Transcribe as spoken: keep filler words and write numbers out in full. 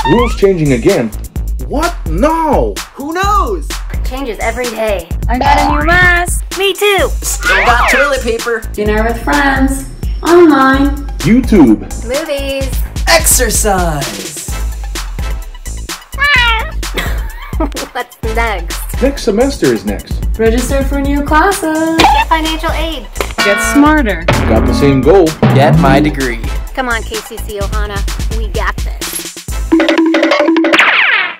Rules changing again. What? No! Who knows? Changes every day. I got a new mask. Me too. Still got toilet paper. Dinner with friends. Online. YouTube. Movies. Exercise. What's next? Next semester is next. Register for new classes. Get financial aid. Get smarter. Got the same goal. Get my degree. Come on, K C C Ohana. We got this.